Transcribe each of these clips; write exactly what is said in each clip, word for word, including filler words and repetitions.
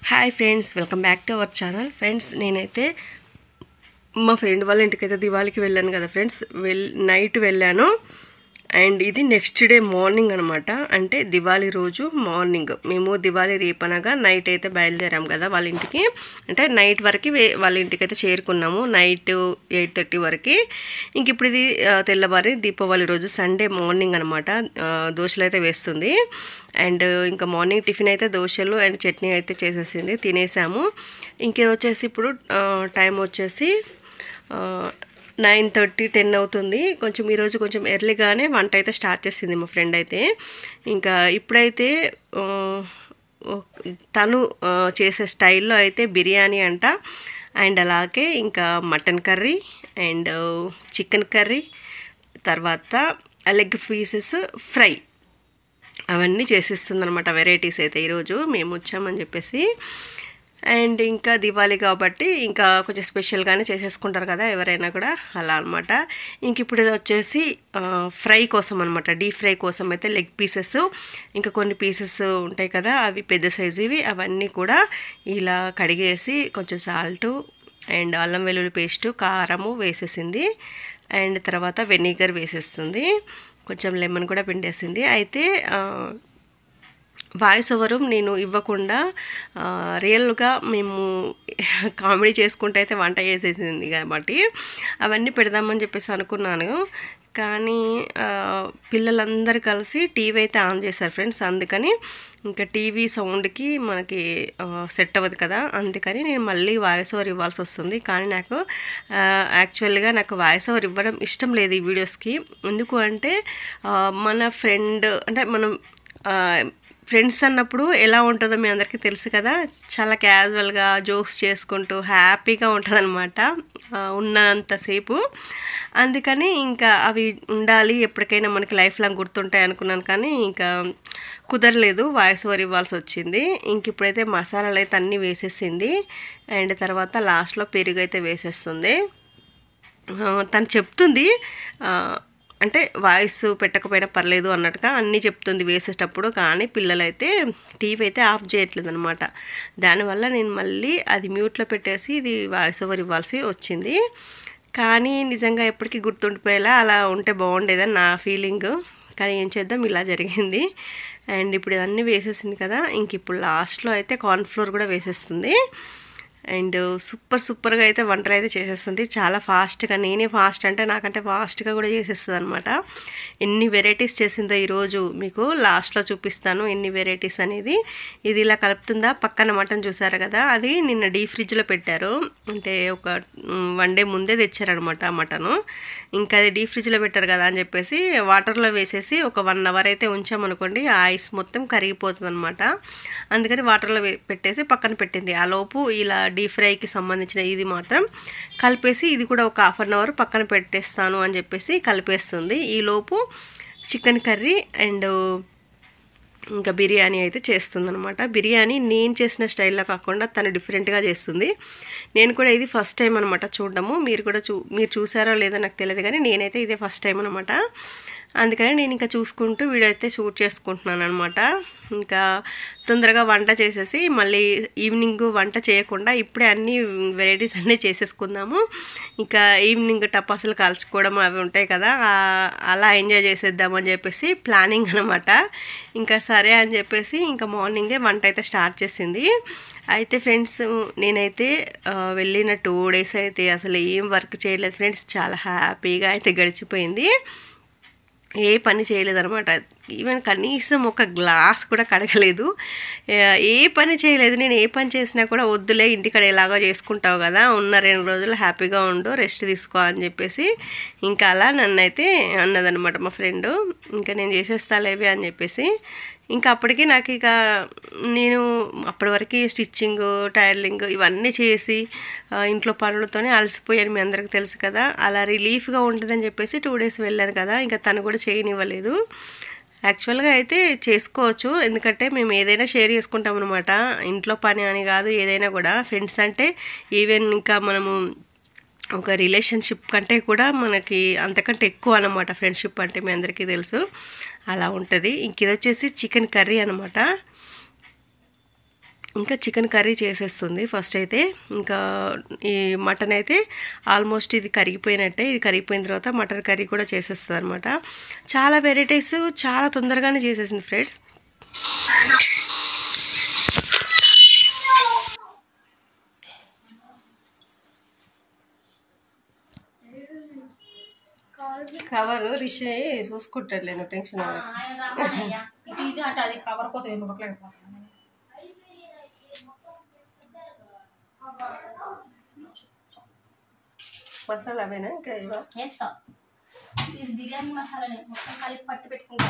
Hi friends, welcome back to our channel. Friends, నేనైతే మా friend వాళ్ళ ఇంటికైతే దివాళికి వెళ్ళాను కదా ఫ్రెండ్స్. వెల్ నైట్ వెళ్ళాను అండ్ ఇది నెక్స్ట్ డే మార్నింగ్ అనమాట. అంటే దివాళీ రోజు మార్నింగ్ మేము దివాళీ రేపనగా నైట్ అయితే బయలుదేరాం కదా వాళ్ళ ఇంటికి. అంటే నైట్ వరకు వాళ్ళ ఇంటికి అయితే చేరుకున్నాము, నైట్ ఎయిట్ థర్టీ వరకు. ఇంక ఇప్పుడు ఇది తెల్లవారి దీపావళి రోజు సండే మార్నింగ్ అనమాట. దోశలు అయితే వేస్తుంది అండ్ ఇంకా మార్నింగ్ టిఫిన్ అయితే దోశలు అండ్ చట్నీ అయితే చేసేసింది, తినేసాము. ఇంకేది వచ్చేసి ఇప్పుడు టైం వచ్చేసి నైన్ థర్టీ టెన్ అవుతుంది. కొంచెం ఈరోజు కొంచెం ఎర్లీగానే వంట అయితే స్టార్ట్ చేసింది మా ఫ్రెండ్ అయితే. ఇంకా ఇప్పుడైతే తను చేసే స్టైల్లో అయితే బిర్యానీ అంట అండ్ అలాగే ఇంకా mutton curry and chicken curry, తర్వాత లెగ్ పీసెస్ ఫ్రై అవన్నీ చేసిస్తుంది అనమాట. వెరైటీస్ అయితే ఈరోజు మేము వచ్చామని చెప్పేసి. అండ్ ఇంకా దివాళీ కాబట్టి ఇంకా కొంచెం స్పెషల్గానే చేసేసుకుంటారు కదా ఎవరైనా కూడా, అలా అనమాట. ఇంక ఇప్పుడు ఇది వచ్చేసి ఫ్రై కోసం అనమాట, డీప్ ఫ్రై కోసం అయితే లెగ్ పీసెస్ ఇంకా కొన్ని పీసెస్ ఉంటాయి కదా అవి పెద్ద సైజు ఇవి, అవన్నీ కూడా ఇలా కడిగేసి కొంచెం సాల్టు అండ్ అల్లం వెల్లుల్లి పేస్టు కారము వేసేసింది అండ్ తర్వాత వెనిగర్ వేసేస్తుంది, కొంచెం లెమన్ కూడా పిండేసింది. అయితే వాయిస్ ఓవరు నేను ఇవ్వకుండా రియల్గా మేము కామెడీ చేసుకుంటూ అయితే వంట చేసేసింది కాబట్టి అవన్నీ పెడదామని చెప్పేసి అనుకున్నాను. కానీ పిల్లలందరూ కలిసి టీవీ అయితే ఆన్ చేశారు ఫ్రెండ్స్. అందుకని ఇంకా టీవీ సౌండ్కి మనకి సెట్ అవ్వదు కదా, అందుకని నేను మళ్ళీ వాయిస్ ఓవర్ ఇవ్వాల్సి వస్తుంది. కానీ నాకు యాక్చువల్గా నాకు వాయిస్ ఓవర్ ఇవ్వడం ఇష్టం లేదు ఈ వీడియోస్కి. ఎందుకు అంటే మన ఫ్రెండ్ అంటే మనం ఫ్రెండ్స్ అన్నప్పుడు ఎలా ఉంటుందో మీ అందరికీ తెలుసు కదా, చాలా క్యాజువల్గా జోక్స్ చేసుకుంటూ హ్యాపీగా ఉంటుంది అనమాట ఉన్నంతసేపు. అందుకని ఇంకా అవి ఉండాలి, ఎప్పటికైనా మనకి లైఫ్ లాంగ్ గుర్తుంటాయి అనుకున్నాను. కానీ ఇంకా కుదరలేదు, వాయిస్ ఓవర్ ఇవ్వాల్సి వచ్చింది. ఇంక ఇప్పుడైతే మసాలాలు అయితే అన్నీ వేసేసింది అండ్ తర్వాత లాస్ట్లో పెరుగు అయితే వేసేస్తుంది. తను చెప్తుంది అంటే వాయిస్ పెట్టకపోయినా పర్లేదు అన్నట్టుగా అన్నీ చెప్తుంది వేసేటప్పుడు. కానీ పిల్లలైతే టీవీ అయితే ఆఫ్ చేయట్లేదు అనమాట. దానివల్ల నేను మళ్ళీ అది మ్యూట్లో పెట్టేసి ఇది వాయిస్ ఓవర్ ఇవ్వాల్సి వచ్చింది. కానీ నిజంగా ఎప్పటికీ గుర్తుండిపోయేలా అలా ఉంటే బాగుండేదని నా ఫీలింగ్. కానీ ఏం చేద్దాం, ఇలా జరిగింది. అండ్ ఇప్పుడు ఇదన్నీ వేసేసింది కదా, ఇంక ఇప్పుడు లాస్ట్లో అయితే కార్న్ఫ్లోర్ కూడా వేసేస్తుంది అండ్ సూపర్ సూపర్గా అయితే వంటలు అయితే చేసేస్తుంది చాలా ఫాస్ట్గా. నేనే ఫాస్ట్ అంటే నాకంటే ఫాస్ట్గా కూడా చేసేస్తుంది అనమాట. ఎన్ని వెరైటీస్ చేసిందో ఈరోజు మీకు లాస్ట్లో చూపిస్తాను ఎన్ని వెరైటీస్ అనేది. ఇది ఇలా కలుపుతుందా, పక్కన మటన్ చూసారు కదా అది నిన్న డీప్ ఫ్రిడ్జ్లో పెట్టారు, అంటే ఒక వన్ డే ముందే తెచ్చారనమాట మటను. ఇంకా అది డీప్ ఫ్రిడ్జ్లో పెట్టారు కదా అని చెప్పేసి వాటర్లో వేసేసి ఒక వన్ అవర్ అయితే ఉంచామనుకోండి, ఆ ఐస్ మొత్తం కరిగిపోతుంది అనమాట. అందుకని వాటర్లో పెట్టేసి పక్కన పెట్టింది. ఆ లోపు ఇలా డీప్ ఫ్రైకి సంబంధించిన ఇది మాత్రం కలిపేసి ఇది కూడా ఒక హాఫ్ అన్ అవర్ పక్కన పెట్టేస్తాను అని చెప్పేసి కలిపేస్తుంది. ఈలోపు చికెన్ కర్రీ అండ్ ఇంకా బిర్యానీ అయితే చేస్తుంది అనమాట. బిర్యానీ నేను చేసిన స్టైల్లో కాకుండా తను డిఫరెంట్గా చేస్తుంది. నేను కూడా ఇది ఫస్ట్ టైం అనమాట చూడడము. మీరు కూడా చూ మీరు చూసారో లేదో నాకు తెలియదు, కానీ నేనైతే ఇదే ఫస్ట్ టైం అనమాట. అందుకని నేను ఇంకా చూసుకుంటూ వీడియో అయితే షూట్ చేసుకుంటున్నాను అనమాట. ఇంకా తొందరగా వంట చేసేసి మళ్ళీ ఈవినింగ్ వంట చేయకుండా ఇప్పుడే అన్ని వెరైటీస్ అన్నీ చేసేసుకుందాము. ఇంకా ఈవినింగ్ టపాసులు కాల్చుకోవడం అవి ఉంటాయి కదా, అలా ఎంజాయ్ చేసేద్దామని చెప్పేసి ప్లానింగ్ అనమాట. ఇంకా సరే అని చెప్పేసి ఇంకా మార్నింగే వంట అయితే స్టార్ట్ చేసింది. అయితే ఫ్రెండ్స్, నేనైతే వెళ్ళిన టూ డేస్ అయితే అసలు ఏం వర్క్ చేయలేదు ఫ్రెండ్స్. చాలా హ్యాపీగా అయితే గడిచిపోయింది, ఏ పని చేయలేదన్నమాట. ఈవెన్ కనీసం ఒక గ్లాస్ కూడా కడగలేదు, ఏ పని చేయలేదు. నేను ఏ పని చేసినా కూడా వద్దులే, ఇంటికాడ ఎలాగో చేసుకుంటావు కదా, ఉన్న రెండు రోజులు హ్యాపీగా ఉండు, రెస్ట్ తీసుకో అని చెప్పేసి ఇంకా అలా నన్ను అయితే అన్నదనమాట మా ఫ్రెండు. ఇంకా నేను చేసేస్తాలేవి అని చెప్పేసి ఇంకా అప్పటికి నాకు ఇక నేను అప్పటి వరకు స్టిచ్చింగ్ టైలరింగ్ ఇవన్నీ చేసి ఇంట్లో పనులతోనే అలసిపోయాను, మీ అందరికీ తెలుసు కదా. అలా రిలీఫ్గా ఉంటుందని చెప్పేసి టూ డేస్ వెళ్ళాను కదా, ఇంకా తను కూడా చేయనివ్వలేదు. యాక్చువల్గా అయితే చేసుకోవచ్చు, ఎందుకంటే మేము ఏదైనా షేర్ చేసుకుంటాం అనమాట. ఇంట్లో పని అని కాదు, ఏదైనా కూడా ఫ్రెండ్స్ అంటే ఈవెన్ ఇంకా మనము ఒక రిలేషన్షిప్ కంటే కూడా మనకి అంతకంటే ఎక్కువ అనమాట ఫ్రెండ్షిప్ అంటే, మీ అందరికీ తెలుసు. అలా ఉంటుంది. ఇంక ఇది వచ్చేసి చికెన్ కర్రీ అనమాట. ఇంకా చికెన్ కర్రీ చేసేస్తుంది ఫస్ట్ అయితే. ఇంకా ఈ మటన్ అయితే ఆల్మోస్ట్ ఇది కరిగిపోయినట్టే. ఇది కరిగిపోయిన తర్వాత మటన్ కర్రీ కూడా చేసేస్తుంది అనమాట. చాలా వెరైటీస్ చాలా తొందరగానే చేసేసింది ఫ్రెండ్స్. కవరు రిషి చూసుకుంటాడు, నేను టెన్షన్ కవర్ కోసం మసాలా అవేనా ఇంకా వేస్తా. ఇది బిర్యానీ మసాలానే మొత్తం కలిపి పట్టు పెట్టుకుంటా.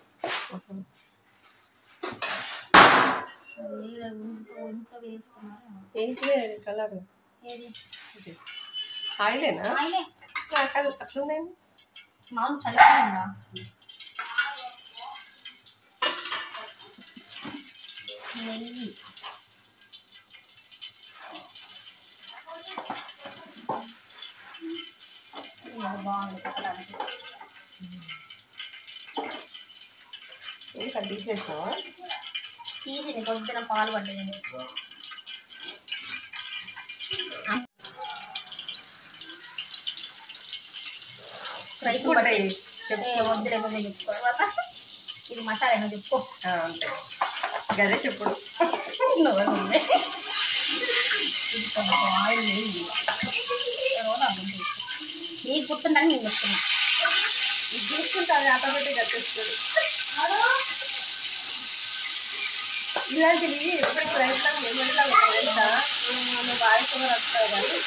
ఏంటి కలర్ ఆయిలేనా? అట్లుందేమి మామూలు చలిపోయిందా? నెయ్యి బాగుంది పెట్టడానికి. ఏంటి తీసేసావా? తీసి పొద్దున పాలు పడ్డాయి. ఇది మసాలా ఏమో చెప్పు. అంతే గదే చెప్పుడు. ఆయిల్ నీకు గుర్తుందని నేను చెప్తున్నా. ఇది చూసుకుంటే అది ఆటోమేటిక్గా వచ్చేస్తుంది. ఇలాంటివి ఎప్పటికి ప్రయత్నం ఏమైనా తెలుసా? నువ్వు బాగా వస్తావు కానీ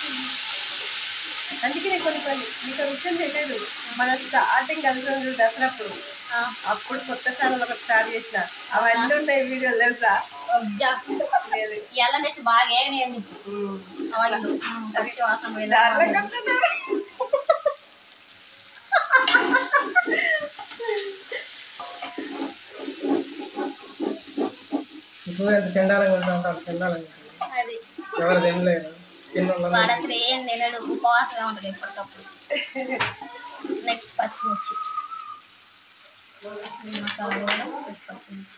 అందుకే నేను కొన్ని కొన్ని నీకు విషయం తెలియదు. మన స్టార్టింగ్ కలిసి దసరాప్పుడు అప్పుడు కొత్త ఛానల్ ఒకటి స్టార్ట్ చేసిన అవన్నీ ఉన్నాయి వీడియోలు తెలుసా? బాగా వాడు అసలు ఏం తినడు, ఉపవాసమే ఉంటుంది ఎప్పటికప్పుడు. నెక్స్ట్ పచ్చిమిర్చి మసాలా పచ్చిమిర్చి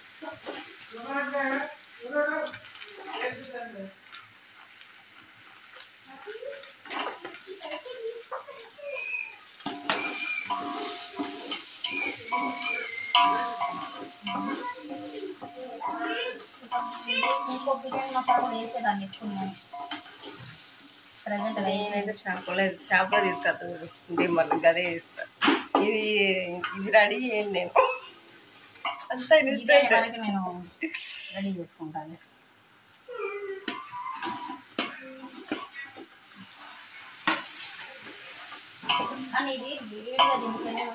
ఇంకో బిర్యానీ మసాలా వేసేదాన్ని ఎక్కువ. ప్రజెంట్ నేనైతే షాపులో షాపులో తీసుకొస్తాను మళ్ళీ గదే ఇస్తా. ఇది ఇది రెడీ చేయండి, నేను అంతా ఇన్స్టెంట్ నేను రెడీ చేసుకుంటాను. కానీ ఇది వేడిగా తింటేనే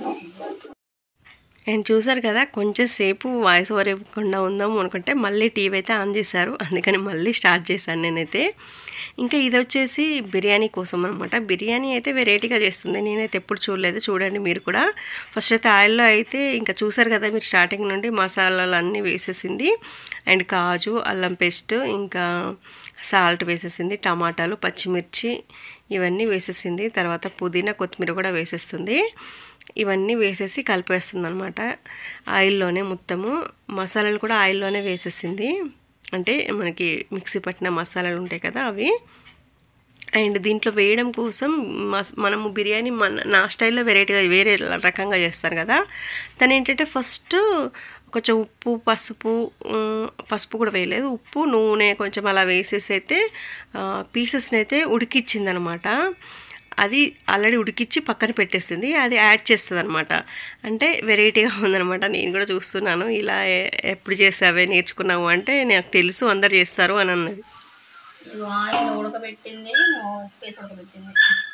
అండ్ చూసారు కదా, కొంచెం సేపు వాయిస్ ఓవర్ ఇవ్వకుండా ఉందాం అనుకుంటే మళ్ళీ టీవీ అయితే ఆన్ చేశారు, అందుకని మళ్ళీ స్టార్ట్ చేశాను నేనైతే. ఇంకా ఇది వచ్చేసి బిర్యానీ కోసం అనమాట. బిర్యానీ అయితే వెరైటీగా చేస్తుంది, నేనైతే ఎప్పుడు చూడలేదు, చూడండి మీరు కూడా. ఫస్ట్ అయితే ఆయిల్లో అయితే ఇంకా చూసారు కదా మీరు, స్టార్టింగ్ నుండి మసాలాలు అన్నీ వేసేసింది. అండ్ కాజు, అల్లం పేస్ట్, ఇంకా సాల్ట్ వేసేసింది, టమాటాలు, పచ్చిమిర్చి ఇవన్నీ వేసేసింది. తర్వాత పుదీనా, కొత్తిమీర కూడా వేసేస్తుంది. ఇవన్నీ వేసేసి కలిపేస్తుంది అనమాట ఆయిల్లోనే. మొత్తము మసాలాలు కూడా ఆయిల్లోనే వేసేసింది, అంటే మనకి మిక్సీ పట్టిన మసాలాలు ఉంటాయి కదా అవి. అండ్ దీంట్లో వేయడం కోసం మస్ మనము బిర్యానీ మన నా స్టైల్లో వెరైటీగా వేరే రకంగా చేస్తారు కదా, తను ఏంటంటే ఫస్ట్ కొంచెం ఉప్పు, పసుపు పసుపు కూడా వేయలేదు, ఉప్పు, నూనె కొంచెం అలా వేసేసి అయితే పీసెస్ని అయితే ఉడికిచ్చిందనమాట. అది ఆల్రెడీ ఉడికిచ్చి పక్కన పెట్టేసింది, అది యాడ్ చేస్తుంది అనమాట. అంటే వెరైటీగా ఉందనమాట. నేను కూడా చూస్తున్నాను, ఇలా ఎప్పుడు చేసావే నేర్చుకున్నావు అంటే నాకు తెలుసు అందరు చేస్తారు అని అన్నది. ఆయిల్ ఉడకబెట్టింది, ఉప్పేసి ఉడకబెట్టింది.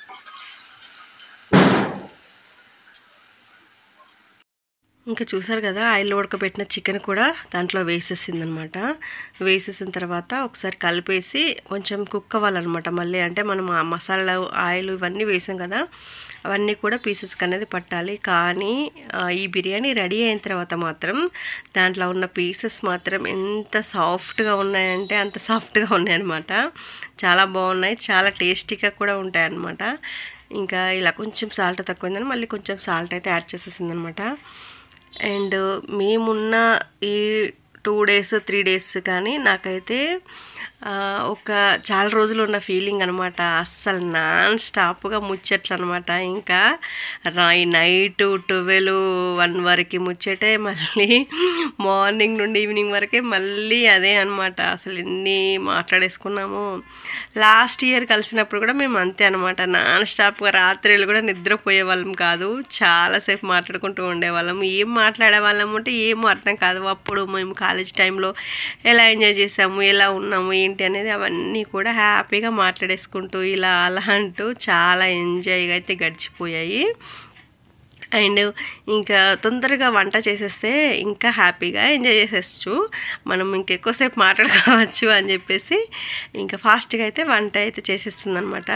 ఇంకా చూసారు కదా, ఆయిల్ ఉడకబెట్టిన చికెన్ కూడా దాంట్లో వేసేసింది అనమాట. వేసేసిన తర్వాత ఒకసారి కలిపేసి కొంచెం కుక్ అవ్వాలన్నమాట మళ్ళీ. అంటే మనం ఆ మసాలా, ఆయిల్ ఇవన్నీ వేసాం కదా, అవన్నీ కూడా పీసెస్కి అనేది పట్టాలి. కానీ ఈ బిర్యానీ రెడీ అయిన తర్వాత మాత్రం దాంట్లో ఉన్న పీసెస్ మాత్రం ఎంత సాఫ్ట్గా ఉన్నాయంటే అంత సాఫ్ట్గా ఉన్నాయన్నమాట. చాలా బాగున్నాయి, చాలా టేస్టీగా కూడా ఉంటాయి అన్నమాట. ఇంకా ఇలా కొంచెం సాల్ట్ తక్కువైందని మళ్ళీ కొంచెం సాల్ట్ అయితే యాడ్ చేసేసింది అనమాట. అండ్ మేమున్న ఈ టూ డేస్ త్రీ డేస్ కానీ నాకైతే ఒక చాలా రోజులు ఉన్న ఫీలింగ్ అనమాట. అస్సలు నాన్ స్టాప్గా ముచ్చట్లు అనమాట. ఇంకా నైట్ ట్వెల్వ్ వన్ వరకు ముచ్చటే, మళ్ళీ మార్నింగ్ నుండి ఈవినింగ్ వరకే మళ్ళీ అదే అనమాట. అసలు ఎన్ని మాట్లాడేసుకున్నాము. లాస్ట్ ఇయర్ కలిసినప్పుడు కూడా మేము అంతే అనమాట. నాన్ స్టాప్గా రాత్రిళ్ళు కూడా నిద్రపోయే వాళ్ళం కాదు, చాలాసేపు మాట్లాడుకుంటూ ఉండేవాళ్ళం. ఏం మాట్లాడే వాళ్ళం అంటే ఏమో అర్థం కాదు. అప్పుడు మేము కాలేజ్ టైంలో ఎలా ఎంజాయ్ చేసాము, ఎలా ఉన్నాము ఏంటి అనేది అవన్నీ కూడా హ్యాపీగా మాట్లాడేసుకుంటూ ఇలా అలా అంటూ చాలా ఎంజాయ్గా అయితే గడిచిపోయాయి. అండ్ ఇంకా తొందరగా వంట చేసేస్తే ఇంకా హ్యాపీగా ఎంజాయ్ చేసేచ్చు, మనం ఇంకెక్కువసేపు మాట్లాడుకోవచ్చు అని చెప్పేసి ఇంకా ఫాస్ట్గా అయితే వంట అయితే చేసేస్తుంది అనమాట.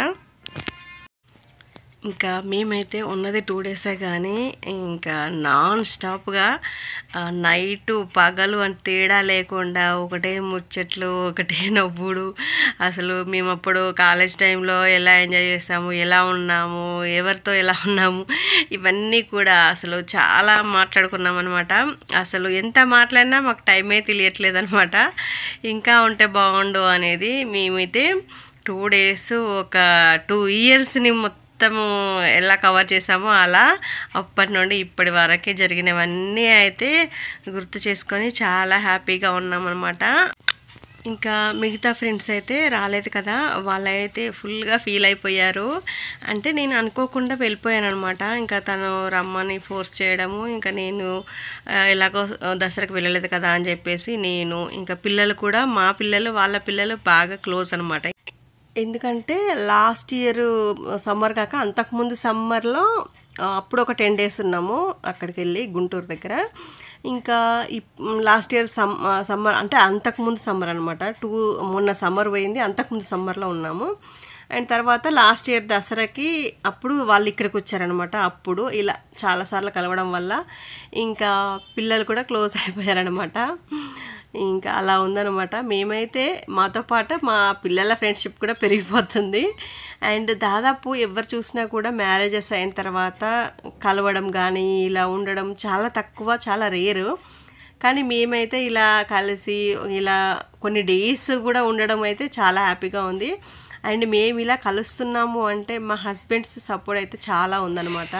ఇంకా మేమైతే ఉన్నది టూ డేసే కానీ ఇంకా నాన్ స్టాప్గా నైటు పగలు అని తేడా లేకుండా ఒకటే ముచ్చట్లు, ఒకటే నవ్వుడు. అసలు మేము అప్పుడు కాలేజ్ టైంలో ఎలా ఎంజాయ్ చేసాము, ఎలా ఉన్నాము, ఎవరితో ఎలా ఉన్నాము, ఇవన్నీ కూడా అసలు చాలా మాట్లాడుకున్నాం అనమాట. అసలు ఎంత మాట్లాడినా మాకు టైమే తెలియట్లేదు అనమాట. ఇంకా ఉంటే బాగుండు అనేది. మేమైతే టూ డేస్ ఒక టూ ఇయర్స్ని మొత్తం మొత్తము ఎలా కవర్ చేసామో అలా అప్పటి నుండి ఇప్పటి వరకే జరిగినవన్నీ అయితే గుర్తు చేసుకొని చాలా హ్యాపీగా ఉన్నామన్నమాట. ఇంకా మిగతా ఫ్రెండ్స్ అయితే రాలేదు కదా, వాళ్ళైతే ఫుల్గా ఫీల్ అయిపోయారు. అంటే నేను అనుకోకుండా వెళ్ళిపోయాను అనమాట. ఇంకా తను రమ్మని ఫోర్స్ చేయడము, ఇంకా నేను ఎలాగో దసరాకి వెళ్ళలేదు కదా అని చెప్పేసి నేను, ఇంకా పిల్లలు కూడా మా పిల్లలు వాళ్ళ పిల్లలు బాగా క్లోజ్ అనమాట. ఎందుకంటే లాస్ట్ ఇయర్ సమ్మర్ కాక అంతకుముందు సమ్మర్లో అప్పుడు ఒక టెన్ డేస్ ఉన్నాము అక్కడికి వెళ్ళి గుంటూరు దగ్గర. ఇంకా లాస్ట్ ఇయర్ సమ్ సమ్మర్ అంటే అంతకుముందు సమ్మర్ అనమాట. టూ మొన్న సమ్మర్ పోయింది, అంతకుముందు సమ్మర్లో ఉన్నాము. అండ్ తర్వాత లాస్ట్ ఇయర్ దసరాకి అప్పుడు వాళ్ళు ఇక్కడికి వచ్చారనమాట. అప్పుడు ఇలా చాలాసార్లు కలవడం వల్ల ఇంకా పిల్లలు కూడా క్లోజ్ అయిపోయారనమాట. ఇంకా అలా ఉందనమాట. మేమైతే మాతో పాటు మా పిల్లల ఫ్రెండ్షిప్ కూడా పెరిగిపోతుంది. అండ్ దాదాపు ఎవరు చూసినా కూడా మ్యారేజెస్ అయిన తర్వాత కలవడం కానీ ఇలా ఉండడం చాలా తక్కువ, చాలా రేరు. కానీ మేమైతే ఇలా కలిసి ఇలా కొన్ని డేస్ కూడా ఉండడం అయితే చాలా హ్యాపీగా ఉంది. అండ్ మేము ఇలా కలుస్తున్నాము అంటే మా హస్బెండ్స్ సపోర్ట్ అయితే చాలా ఉందన్నమాట.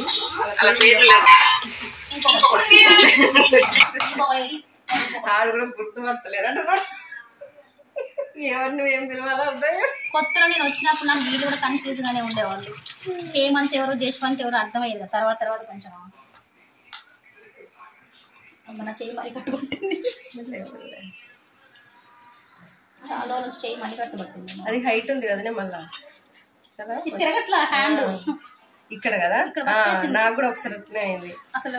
ఆడు కూడా గుర్తుపడతలేరంట, ఎవరిని ఏం పిలవాలో అర్థం. కొత్తలో నేను వచ్చినప్పుడు నాకు వీళ్ళు కూడా కన్ఫ్యూజ్ గానే ఉండేవాళ్ళు. హేమంత్ ఎవరు, జశ్వంత్ ఎవరు అర్థమయ్యేది. తర్వాత తర్వాత కొంచెం మన చేయి మరి కట్టుబట్టింది, చాలా నుంచి చేయి మని కట్టుబట్టింది. అది హైట్ ఉంది కదనే మళ్ళా కదా, తిరగట్లా హ్యాండ్ ఇక్కడ కదా. నాకు కూడా ఒకసారి అట్లనే అయింది అసలు.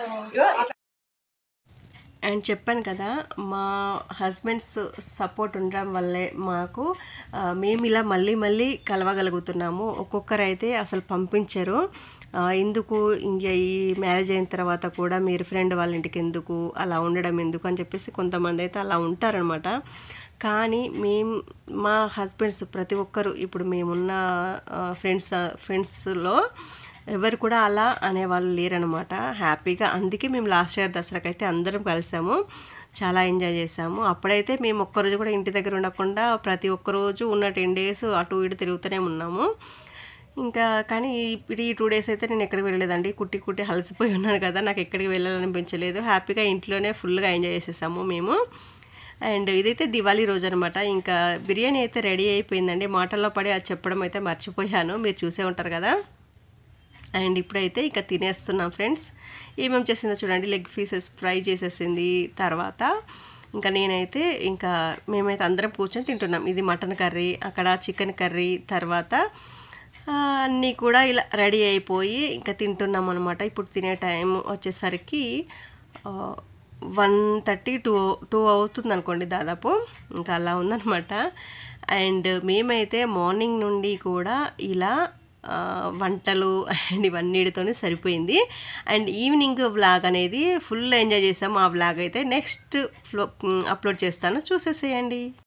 అండ్ చెప్పాను కదా, మా హస్బెండ్స్ సపోర్ట్ ఉండడం వల్లే మాకు మేము ఇలా మళ్ళీ మళ్ళీ కలవగలుగుతున్నాము. ఒక్కొక్కరైతే అసలు పంపించరు, ఎందుకు ఇంకా ఈ మ్యారేజ్ అయిన తర్వాత కూడా మీరు ఫ్రెండ్ వాళ్ళ ఇంటికి ఎందుకు అలా ఉండడం ఎందుకు అని చెప్పేసి కొంతమంది అయితే అలా ఉంటారనమాట. కానీ మేము మా హస్బెండ్స్ ప్రతి ఒక్కరు ఇప్పుడు మేమున్న ఫ్రెండ్స్ ఫ్రెండ్స్లో ఎవరు కూడా అలా అనేవాళ్ళు లేరనమాట. హ్యాపీగా, అందుకే మేము లాస్ట్ ఇయర్ దసరాకి అయితే అందరం కలిసాము, చాలా ఎంజాయ్ చేసాము. అప్పుడైతే మేము ఒక్కరోజు కూడా ఇంటి దగ్గర ఉండకుండా ప్రతి ఒక్కరోజు ఉన్న టెన్ డేస్ అటు ఇటు తిరుగుతూనే ఉన్నాము. ఇంకా కానీ ఇప్పుడు ఈ టూ డేస్ అయితే నేను ఎక్కడికి వెళ్ళలేదండి. కుట్టి కుట్టి అలసిపోయి ఉన్నాను కదా, నాకు ఎక్కడికి వెళ్ళాలనిపించలేదు. హ్యాపీగా ఇంట్లోనే ఫుల్గా ఎంజాయ్ చేసేసాము మేము. అండ్ ఇదైతే దివాళీ రోజు అనమాట. ఇంకా బిర్యానీ అయితే రెడీ అయిపోయిందండి. మాటల్లో పడి అది చెప్పడం అయితే మర్చిపోయాను, మీరు చూసే ఉంటారు కదా. అండ్ ఇప్పుడైతే ఇంకా తినేస్తున్నాం ఫ్రెండ్స్. ఏమేమి చేసిందో చూడండి, లెగ్ పీసెస్ ఫ్రై చేసేసింది. తర్వాత ఇంకా నేనైతే ఇంకా మేమైతే అందరం కూర్చొని తింటున్నాం. ఇది మటన్ కర్రీ, అక్కడ చికెన్ కర్రీ. తర్వాత అన్నీ కూడా ఇలా రెడీ అయిపోయి ఇంకా తింటున్నాం అనమాట. ఇప్పుడు తినే టైం వచ్చేసరికి వన్ థర్టీ టూ టూ అవుతుంది అనుకోండి దాదాపు, ఇంకా అలా ఉందన్నమాట. అండ్ మేమైతే మార్నింగ్ నుండి కూడా ఇలా వంటలు అండ్ ఇవన్నీటితోనే సరిపోయింది. అండ్ ఈవినింగ్ వ్లాగ్ అనేది ఫుల్ ఎంజాయ్ చేసాము. ఆ వ్లాగ్ అయితే నెక్స్ట్ ఫ్లో అప్లోడ్ చేస్తాను, చూసేసేయండి.